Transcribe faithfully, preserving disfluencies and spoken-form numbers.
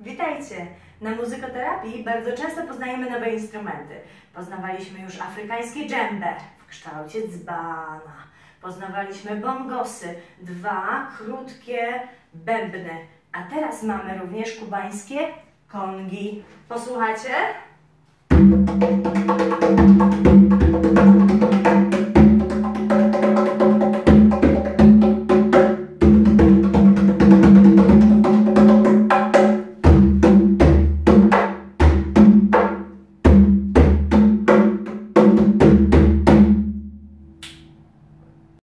Witajcie! Na muzykoterapii bardzo często poznajemy nowe instrumenty. Poznawaliśmy już afrykańskie dżembe w kształcie dzbana. Poznawaliśmy bongosy, dwa krótkie bębny. A teraz mamy również kubańskie kongi. Posłuchacie?